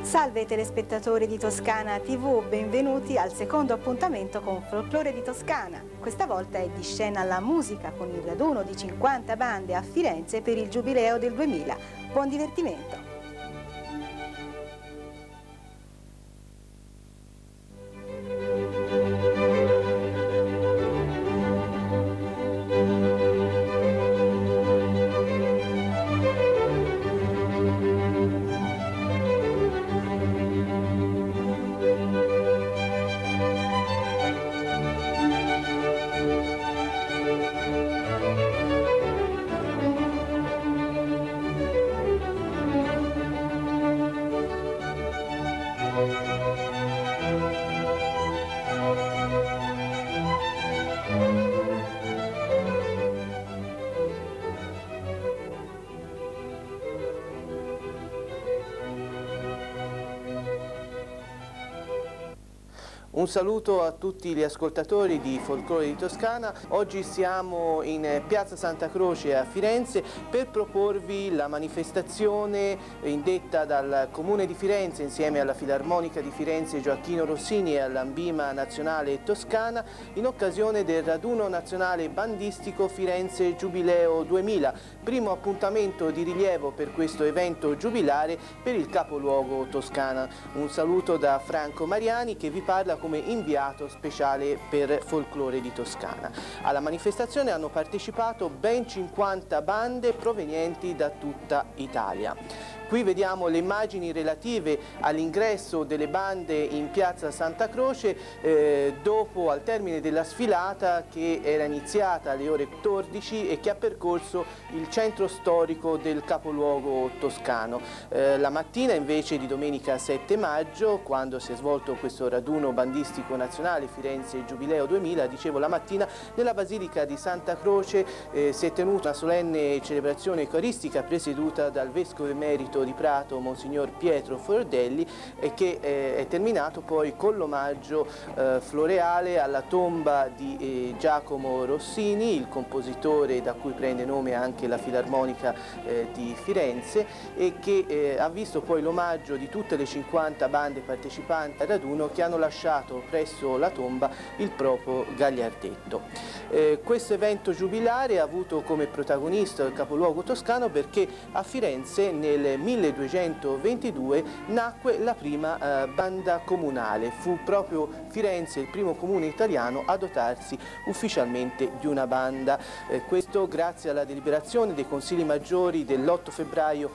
Salve telespettatori di Toscana TV, benvenuti al secondo appuntamento con Folklore di Toscana. Questa volta è di scena la musica con il raduno di 50 bande a Firenze per il Giubileo del 2000. Buon divertimento! Un saluto a tutti gli ascoltatori di Folklore di Toscana. Oggi siamo in Piazza Santa Croce a Firenze per proporvi la manifestazione indetta dal Comune di Firenze insieme alla Filarmonica di Firenze Gioacchino Rossini e all'Ambima Nazionale Toscana in occasione del raduno nazionale bandistico Firenze Giubileo 2000, primo appuntamento di rilievo per questo evento giubilare per il capoluogo toscana. Un saluto da Franco Mariani che vi parla come inviato speciale per Folklore di Toscana. Alla manifestazione hanno partecipato ben 50 bande provenienti da tutta Italia. Qui vediamo le immagini relative all'ingresso delle bande in Piazza Santa Croce dopo al termine della sfilata che era iniziata alle ore 14 e che ha percorso il centro storico del capoluogo toscano. La mattina invece di domenica 7 maggio, quando si è svolto questo raduno bandistico nazionale Firenze Giubileo 2000, dicevo la mattina, nella Basilica di Santa Croce si è tenuta una solenne celebrazione eucaristica presieduta dal Vescovo Emerito di Prato, Monsignor Pietro Fordelli, e che è terminato poi con l'omaggio floreale alla tomba di Giacomo Rossini, il compositore da cui prende nome anche la Filarmonica di Firenze, e che ha visto poi l'omaggio di tutte le 50 bande partecipanti al raduno che hanno lasciato presso la tomba il proprio gagliardetto. Questo evento giubilare ha avuto come protagonista il capoluogo toscano perché a Firenze nel 1222 nacque la prima banda comunale. Fu proprio Firenze il primo comune italiano a dotarsi ufficialmente di una banda. Questo grazie alla deliberazione dei consigli maggiori dell'8 febbraio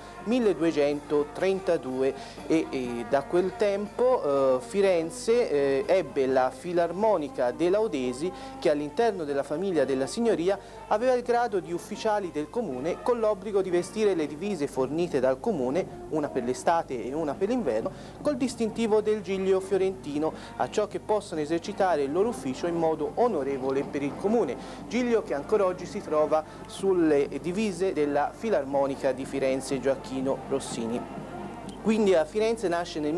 1232 e da quel tempo Firenze ebbe la Filarmonica dei Laudesi che all'interno della famiglia della signoria aveva il grado di ufficiali del comune con l'obbligo di vestire le divise fornite dal comune, una per l'estate e una per l'inverno, col distintivo del giglio fiorentino, a ciò che possono esercitare il loro ufficio in modo onorevole per il comune, giglio che ancora oggi si trova sulle divise della Filarmonica di Firenze Gioacchino Rossini. Quindi a Firenze nasce nel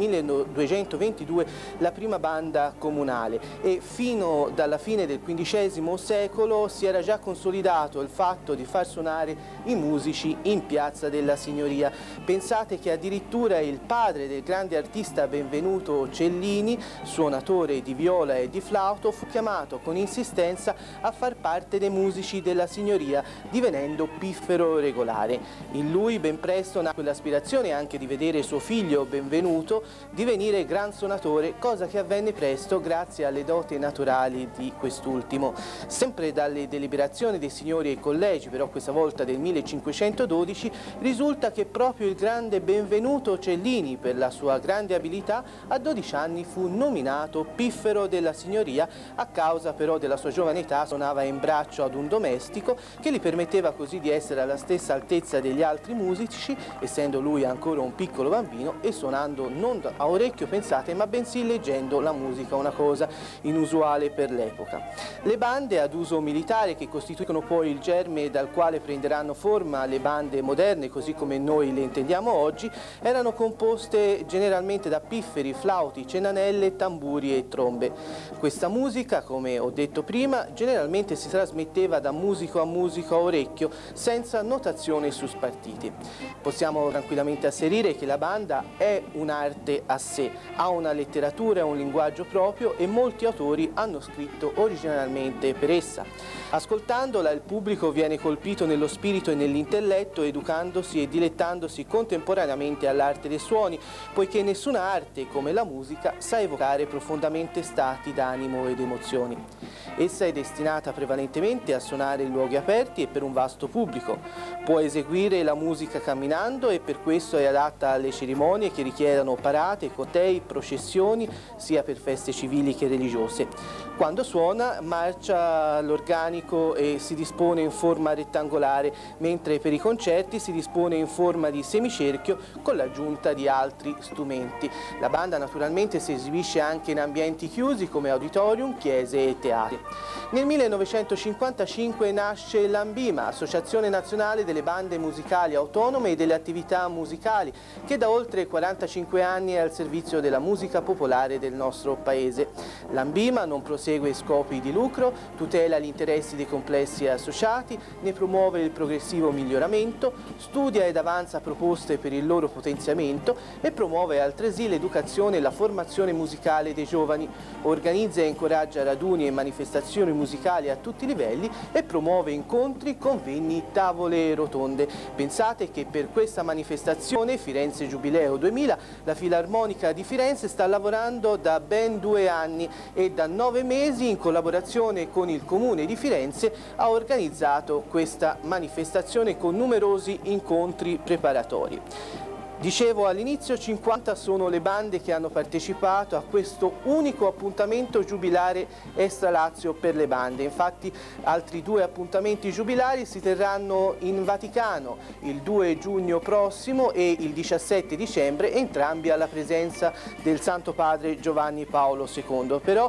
1222 la prima banda comunale e fino dalla fine del XV secolo si era già consolidato il fatto di far suonare i musici in Piazza della Signoria. Pensate che addirittura il padre del grande artista Benvenuto Cellini, suonatore di viola e di flauto, fu chiamato con insistenza a far parte dei musici della Signoria, divenendo piffero regolare. In lui ben presto nacque l'aspirazione anche di vedere suo figlio Benvenuto divenire gran suonatore, cosa che avvenne presto grazie alle doti naturali di quest'ultimo. Sempre dalle deliberazioni dei signori e collegi, però questa volta del 1512, risulta che proprio il grande Benvenuto Cellini, per la sua grande abilità, a 12 anni fu nominato piffero della signoria, a causa però della sua giovane età suonava in braccio ad un domestico che gli permetteva così di essere alla stessa altezza degli altri musici, essendo lui ancora un piccolo bambino e suonando non a orecchio, pensate, ma bensì leggendo la musica, una cosa inusuale per l'epoca. Le bande ad uso militare, che costituiscono poi il germe dal quale prenderanno forma le bande moderne così come noi le intendiamo oggi, erano composte generalmente da pifferi, flauti, cenanelle, tamburi e trombe. Questa musica, come ho detto prima, generalmente si trasmetteva da musico a orecchio senza notazione su spartiti. Possiamo tranquillamente asserire che la banda banda è un'arte a sé, ha una letteratura e un linguaggio proprio e molti autori hanno scritto originalmente per essa. Ascoltandola il pubblico viene colpito nello spirito e nell'intelletto, educandosi e dilettandosi contemporaneamente all'arte dei suoni, poiché nessuna arte come la musica sa evocare profondamente stati d'animo ed emozioni. Essa è destinata prevalentemente a suonare in luoghi aperti e per un vasto pubblico. Può eseguire la musica camminando e per questo è adatta alle cerimonie che richiedono parate, cortei, processioni, sia per feste civili che religiose. Quando suona marcia l'organico e si dispone in forma rettangolare, mentre per i concerti si dispone in forma di semicerchio con l'aggiunta di altri strumenti. La banda naturalmente si esibisce anche in ambienti chiusi come auditorium, chiese e teatri. Nel 1955 nasce l'Ambima, Associazione Nazionale delle Bande Musicali Autonome e delle Attività Musicali, che da oltre 45 anni è al servizio della musica popolare del nostro paese. L'Ambima non prosegue scopi di lucro, tutela gli interessi dei complessi associati, ne promuove il progressivo miglioramento, studia ed avanza proposte per il loro potenziamento e promuove altresì l'educazione e la formazione musicale dei giovani, organizza e incoraggia raduni e manifestazioni musicali a tutti i livelli e promuove incontri, convegni, tavole rotonde. Pensate che per questa manifestazione Firenze Giubileo 2000 la Filarmonica di Firenze sta lavorando da ben 2 anni e da 9 mesi in collaborazione con il Comune di Firenze ha organizzato questa manifestazione con numerosi incontri preparatori. Dicevo all'inizio, 50 sono le bande che hanno partecipato a questo unico appuntamento giubilare Extra Lazio per le bande. Infatti altri 2 appuntamenti giubilari si terranno in Vaticano il 2 giugno prossimo e il 17 dicembre, entrambi alla presenza del Santo Padre Giovanni Paolo II. Però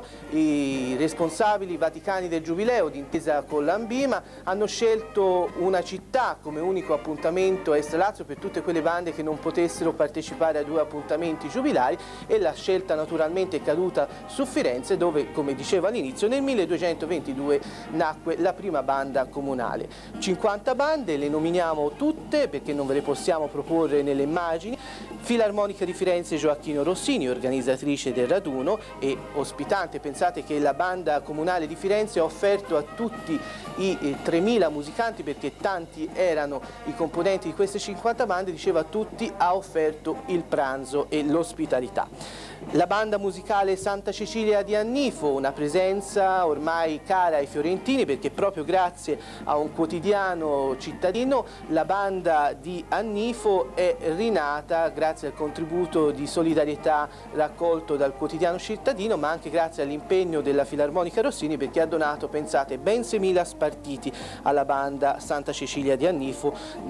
i responsabili vaticani del Giubileo, d'intesa con l'Ambima, hanno scelto una città come unico appuntamento Extra Lazio per tutte quelle bande che non potessero partecipare a 2 appuntamenti giubilari, e la scelta naturalmente è caduta su Firenze, dove, come dicevo all'inizio, nel 1222 nacque la prima banda comunale. 50 bande, le nominiamo tutte perché non ve le possiamo proporre nelle immagini. Filarmonica di Firenze Gioacchino Rossini, organizzatrice del raduno e ospitante. Pensate che la banda comunale di Firenze ha offerto a tutti i 3.000 musicanti, perché tanti erano i componenti di queste 50 bande, diceva a tutti, ha offerto il pranzo e l'ospitalità. La banda musicale Santa Cecilia di Annifo, una presenza ormai cara ai fiorentini, perché proprio grazie a un quotidiano cittadino la banda di Annifo è rinata grazie al contributo di solidarietà raccolto dal quotidiano cittadino, ma anche grazie all'impegno della Filarmonica Rossini, perché ha donato, pensate, ben 6.000 spartiti alla banda Santa Cecilia di Annifo,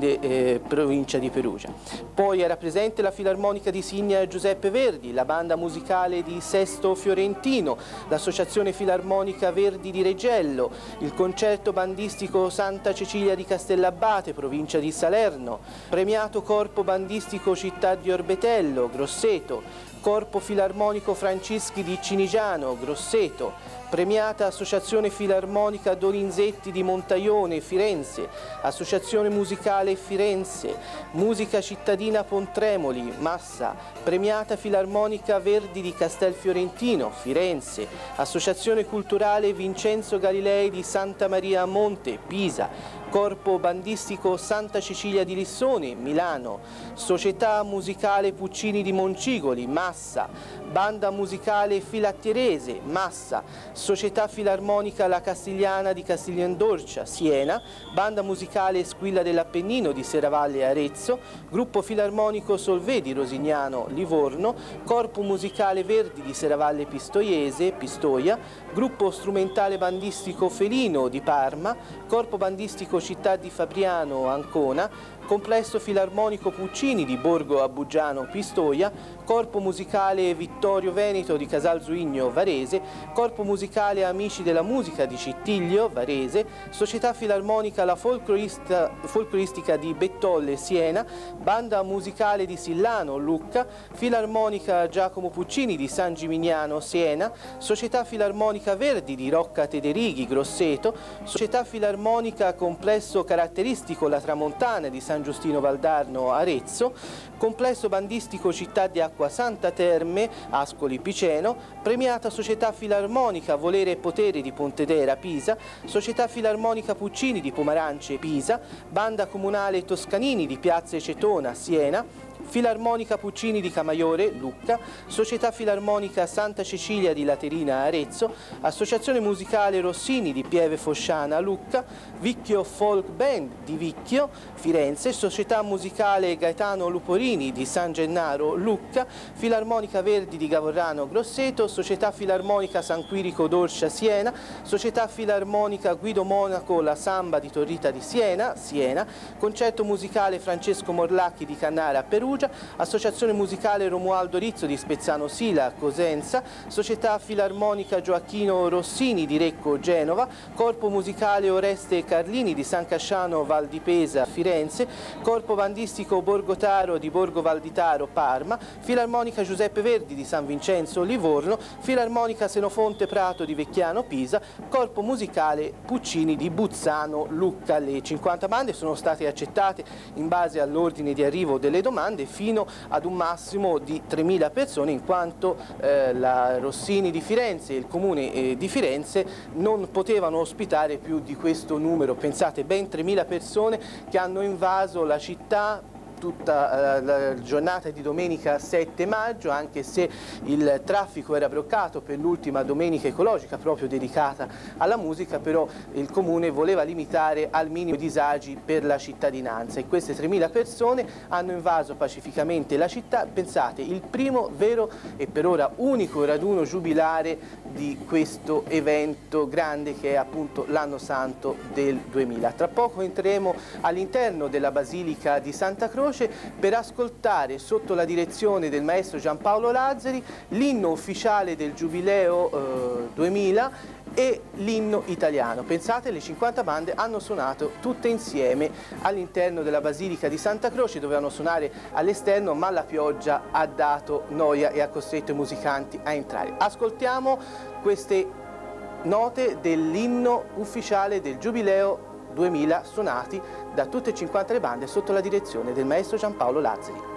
provincia di Perugia. Poi era presente la Filarmonica di Signa Giuseppe Verdi, la banda musicale di Sesto Fiorentino, l'Associazione Filarmonica Verdi di Reggello, il concerto bandistico Santa Cecilia di Castellabate, provincia di Salerno, premiato corpo bandistico Città di Orbetello, Grosseto, corpo filarmonico Francischi di Cinigiano, Grosseto, premiata Associazione Filarmonica Dorinzetti di Montaione, Firenze, Associazione Musicale Firenze, Musica Cittadina Pontremoli, Massa, premiata Filarmonica Verdi di Castelfiorentino, Firenze, Associazione Culturale Vincenzo Galilei di Santa Maria a Monte, Pisa, Corpo Bandistico Santa Cecilia di Lissone, Milano, Società Musicale Puccini di Moncigoli, Massa, Banda Musicale Filattierese, Massa, Società Filarmonica La Castigliana di Castigliandorcia, Siena, Banda Musicale Squilla dell'Appennino di Serravalle, Arezzo, Gruppo Filarmonico Solvedi Rosignano, Livorno, Corpo Musicale Verdi di Serravalle Pistoiese, Pistoia, Gruppo Strumentale Bandistico Felino di Parma, Corpo Bandistico Città di Fabriano, Ancona, Complesso Filarmonico Puccini di Borgo Abbugiano, Pistoia, Corpo Musicale Vittorio Veneto di Casal Zuigno, Varese, Corpo Musicale Amici della Musica di Cittiglio, Varese, Società Filarmonica La Folcloristica di Bettolle, Siena, Banda Musicale di Sillano, Lucca, Filarmonica Giacomo Puccini di San Gimignano, Siena, Società Filarmonica Verdi di Rocca Tederighi, Grosseto, Società Filarmonica Complesso Caratteristico La Tramontana di San San Giustino Valdarno Arezzo, complesso bandistico Città di Acqua Santa Terme Ascoli Piceno, premiata Società Filarmonica Volere e Potere di Pontedera Pisa, Società Filarmonica Puccini di Pomarance Pisa, Banda Comunale Toscanini di Piazza Cetona Siena, Filarmonica Puccini di Camaiore, Lucca, Società Filarmonica Santa Cecilia di Laterina, Arezzo, Associazione Musicale Rossini di Pieve Fosciana, Lucca, Vicchio Folk Band di Vicchio, Firenze, Società Musicale Gaetano Luporini di San Gennaro, Lucca, Filarmonica Verdi di Gavorrano, Grosseto, Società Filarmonica San Quirico d'Orscia, Siena, Società Filarmonica Guido Monaco La Samba di Torrita di Siena, Siena, Concerto Musicale Francesco Morlacchi di Cannara, Perugia, Associazione Musicale Romualdo Rizzo di Spezzano Sila, Cosenza, Società Filarmonica Gioacchino Rossini di Recco, Genova, Corpo Musicale Oreste Carlini di San Casciano Val di Pesa, Firenze, Corpo Bandistico Borgotaro di Borgo Valditaro, Parma, Filarmonica Giuseppe Verdi di San Vincenzo, Livorno, Filarmonica Senofonte Prato di Vecchiano, Pisa, Corpo Musicale Puccini di Buzzano, Lucca. Le 50 bande sono state accettate in base all'ordine di arrivo delle domande fino ad un massimo di 3.000 persone, in quanto la Rossini di Firenze e il Comune di Firenze non potevano ospitare più di questo numero. Pensate, ben 3.000 persone che hanno invaso la città tutta la giornata di domenica 7 maggio, anche se il traffico era bloccato per l'ultima domenica ecologica proprio dedicata alla musica, però il Comune voleva limitare al minimo i disagi per la cittadinanza e queste 3.000 persone hanno invaso pacificamente la città. Pensate, il primo vero e per ora unico raduno giubilare di questo evento grande che è appunto l'anno santo del 2000. Tra poco entreremo all'interno della Basilica di Santa Croce per ascoltare sotto la direzione del maestro Giampaolo Lazzari l'inno ufficiale del Giubileo 2000 e l'inno italiano. Pensate, le 50 bande hanno suonato tutte insieme all'interno della Basilica di Santa Croce, dovevano suonare all'esterno ma la pioggia ha dato noia e ha costretto i musicanti a entrare. Ascoltiamo queste note dell'inno ufficiale del Giubileo 2000 suonati da tutte e 50 le bande sotto la direzione del maestro Giampaolo Lazzari.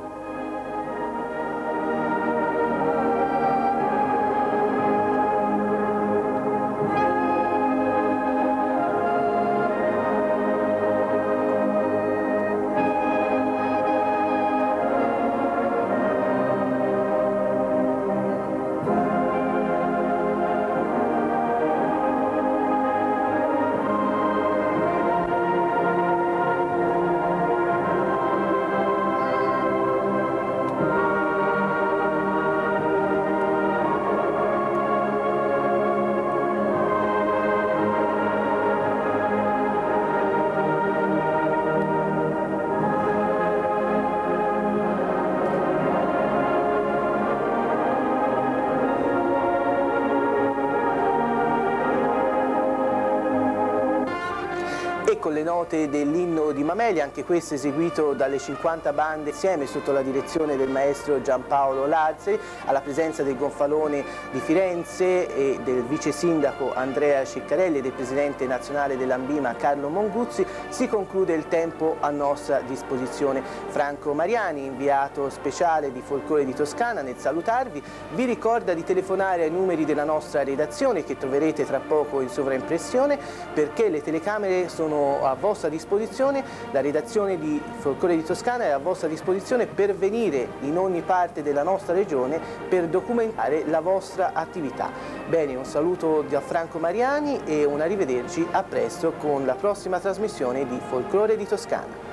E con le note dell'inno di Mameli, anche questo eseguito dalle 50 bande insieme sotto la direzione del maestro Giampaolo Lazzari, alla presenza del Gonfalone di Firenze e del vice sindaco Andrea Ciccarelli e del presidente nazionale dell'Ambima Carlo Monguzzi, si conclude il tempo a nostra disposizione. Franco Mariani, inviato speciale di Folklore di Toscana, nel salutarvi vi ricorda di telefonare ai numeri della nostra redazione che troverete tra poco in sovraimpressione, perché le telecamere sono a vostra disposizione, la redazione di Folklore di Toscana è a vostra disposizione per venire in ogni parte della nostra regione per documentare la vostra attività. Bene, un saluto da Franco Mariani e un arrivederci a presto con la prossima trasmissione di Folklore di Toscana.